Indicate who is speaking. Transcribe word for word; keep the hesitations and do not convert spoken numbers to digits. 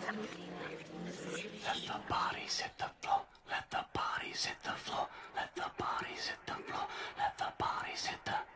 Speaker 1: Let the bodies hit the floor. Let the bodies hit the floor. Let the bodies hit the floor. Let the bodies hit the